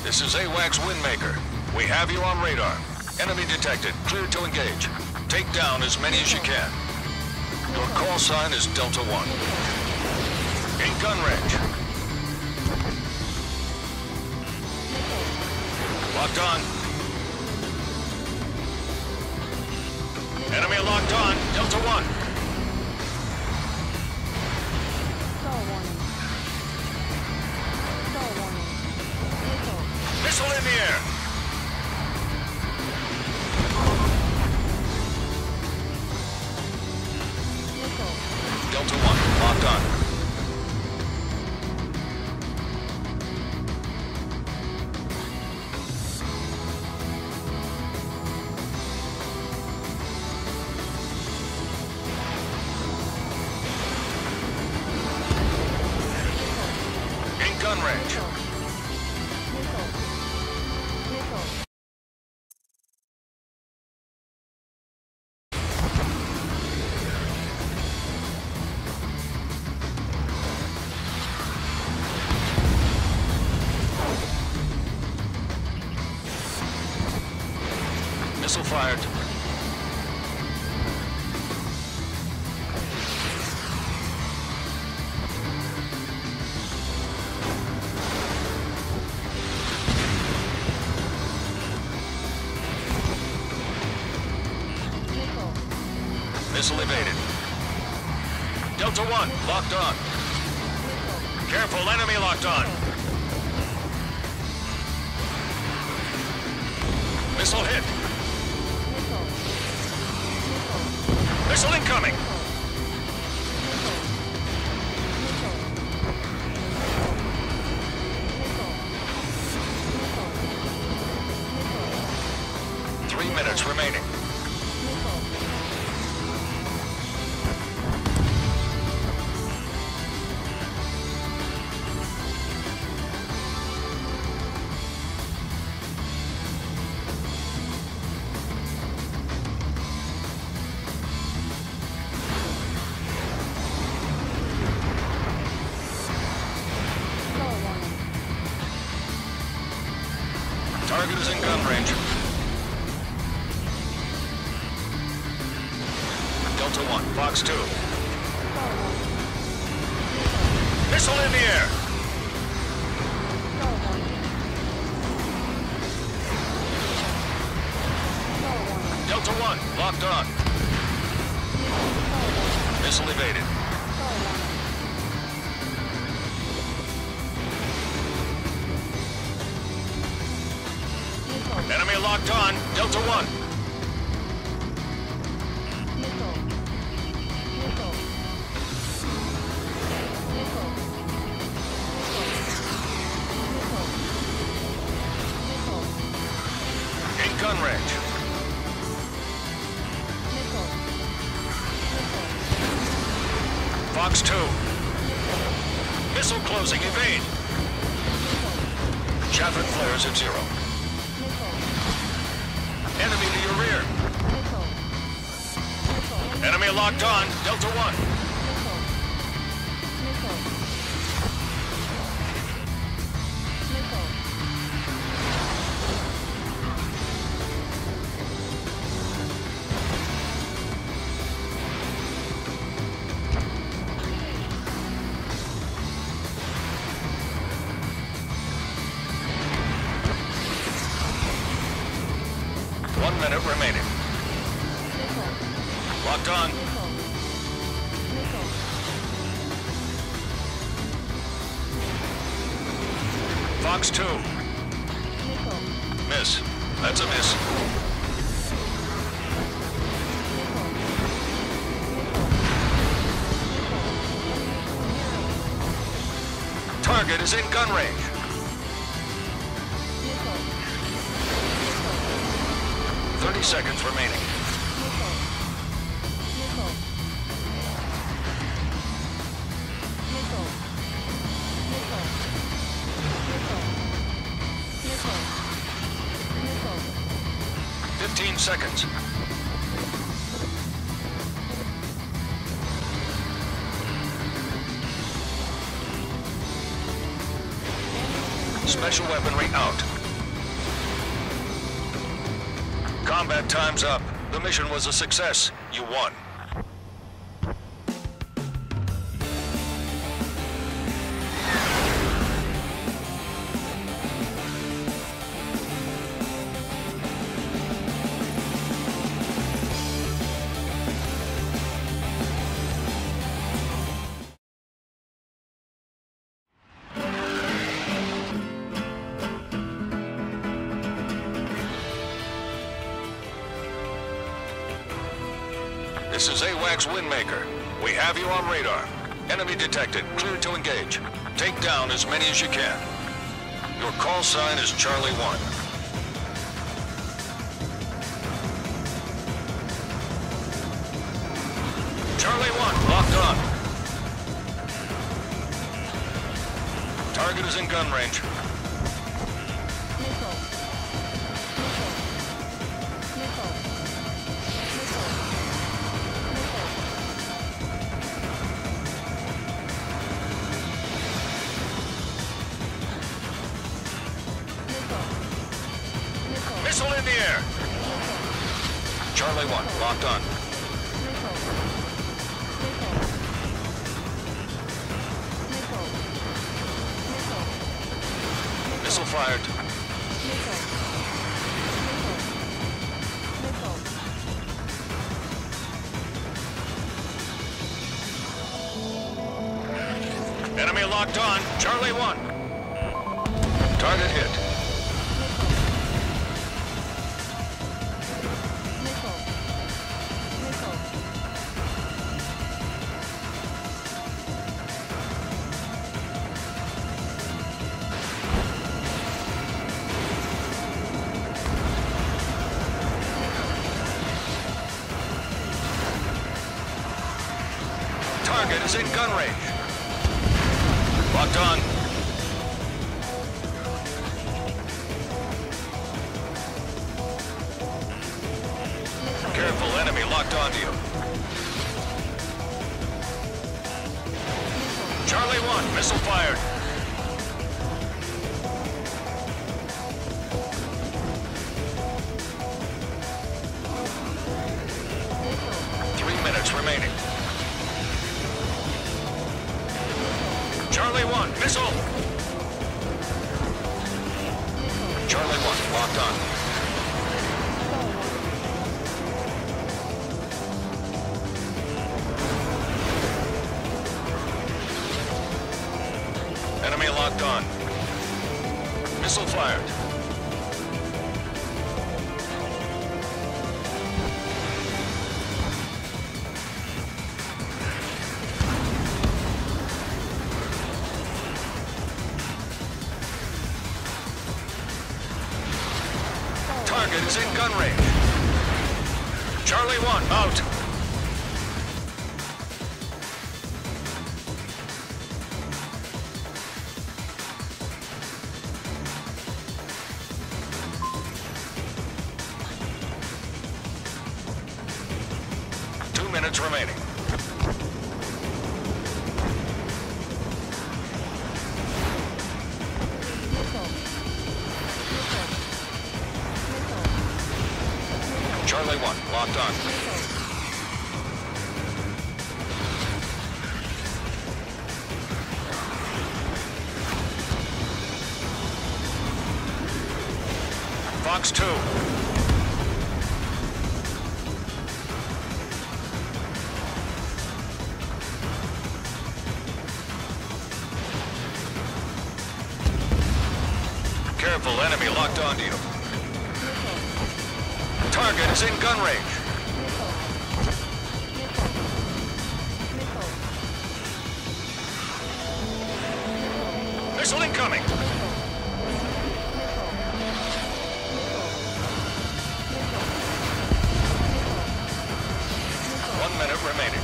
This is AWACS Windmaker. We have you on radar. Enemy detected. Cleared to engage. Take down as many as you can. Your call sign is Delta 1. In gun range. Locked on. Enemy locked on. Delta 1. Missile in the air. Delta 1, locked on. In gun range. Missile fired. Missile evaded. Delta 1, locked on. Careful, enemy locked on. Missile hit. Missile incoming! Three minutes remaining. Target is in gun range. Delta 1, Fox 2. Missile in the air. Delta 1, locked on. Missile evaded. Enemy locked on. Delta 1. In gun range. Fox 2. Missile closing. Evade. Chaff and flares at 0. Enemy to your rear. Enemy locked on. Delta 1. One minute remaining. Locked on. Fox 2. Miss. That's a miss. Target is in gun range. 30 seconds remaining. Fifteen seconds. Special weaponry out. Combat time's up. The mission was a success. You won. This is AWACS Windmaker. We have you on radar. Enemy detected. Clear to engage. Take down as many as you can. Your call sign is Charlie 1. Charlie 1, locked on. Target is in gun range. Missile in the air. Charlie 1, locked on. Missile fired. Enemy locked on. Charlie 1. Target hit. Target is in gun range. Locked on. Careful, enemy locked onto you. Charlie 1, missile fired. Remaining. Charlie 1, missile! Charlie 1, locked on. Enemy locked on. Missile fired. Target is in gun range. Charlie 1, out. Two minutes remaining. Charlie 1, locked on. Fox 2. Careful, enemy locked onto you. Target is in gun range. Missile incoming. 1 minute remaining.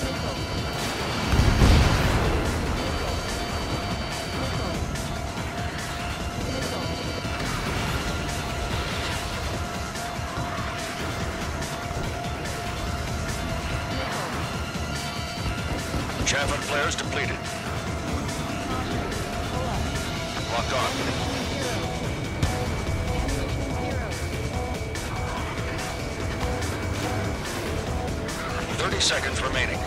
Chaff and flares depleted. Locked on. 30 seconds remaining.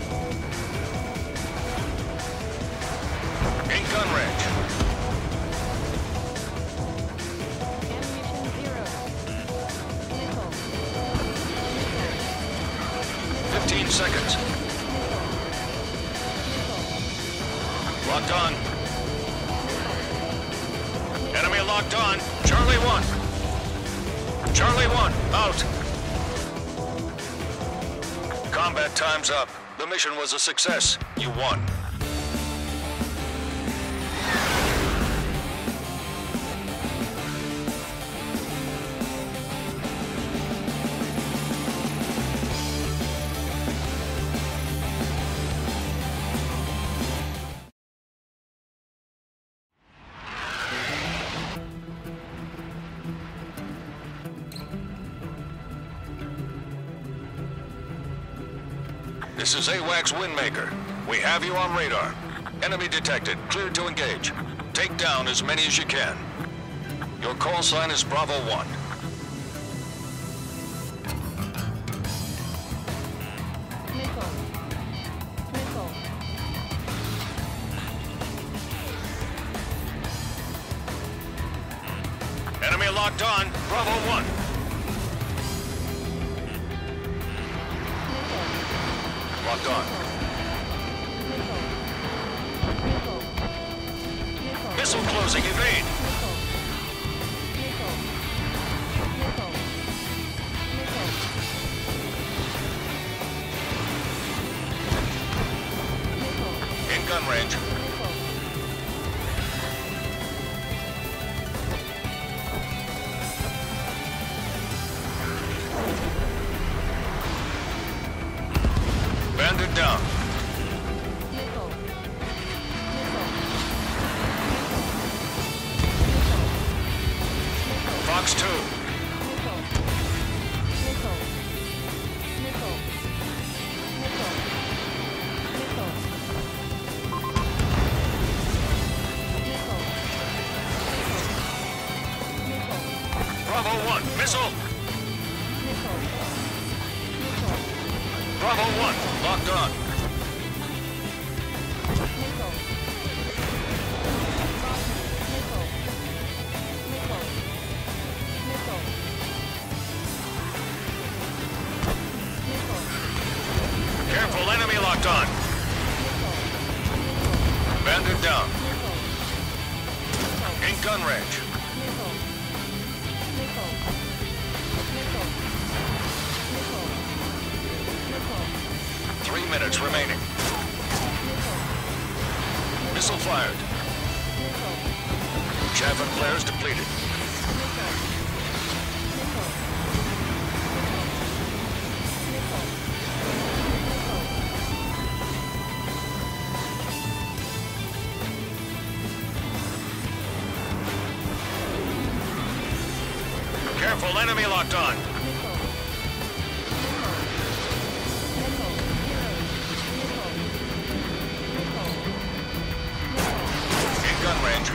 In gun range. Ammunition 0. Missile. 15 seconds. Locked on. Enemy locked on. Charlie 1. Charlie 1, out. Combat time's up. The mission was a success. You won. This is AWACS Windmaker. We have you on radar. Enemy detected. Cleared to engage. Take down as many as you can. Your call sign is Bravo 1. Missile. Missile. Enemy locked on. Bravo 1. Locked on. Missile closing. Evade. In gun range. Bandit down. Fox 2. Bravo 1, missile. Bravo 1, locked on. Careful, enemy locked on. Bandit down. In gun range. 3 minutes remaining. Missile fired. Chaff and flares depleted. Careful, enemy locked on. In gun range.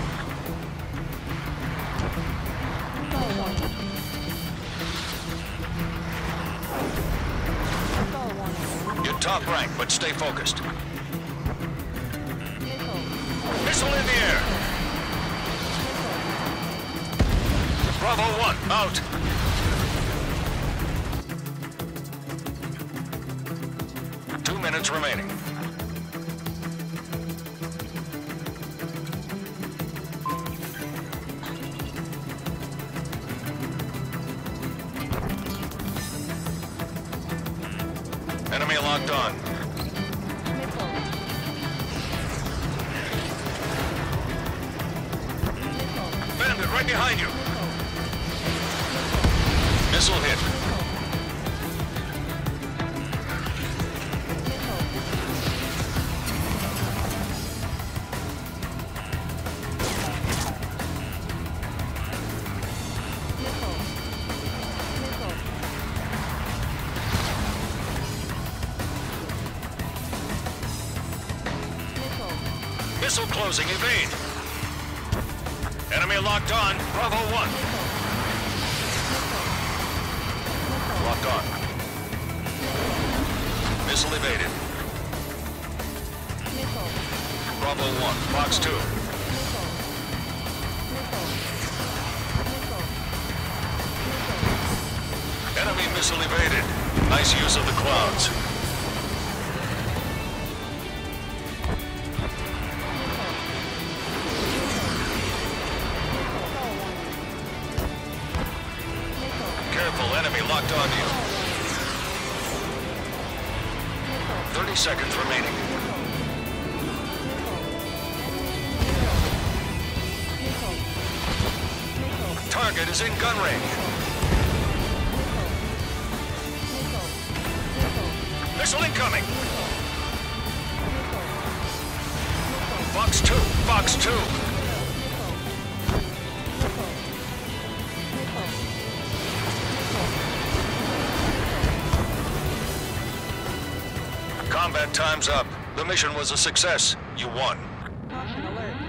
You're top rank, but stay focused. Missile in the air. Bravo 1, out. Two minutes remaining. Enemy locked on. Bandit right behind you. Missile hit. Missile closing, evade. Enemy locked on, Bravo 1. Locked on. evaded. Missile. Bravo 1, Fox 2. Missile. Missile. Missile. Missile. Enemy missile evaded. Nice use of the clouds. Careful, enemy locked on you. 30 seconds remaining. Target is in gun range. Missile incoming. Fox 2, Fox 2. Combat time's up. The mission was a success. You won. Caution alert.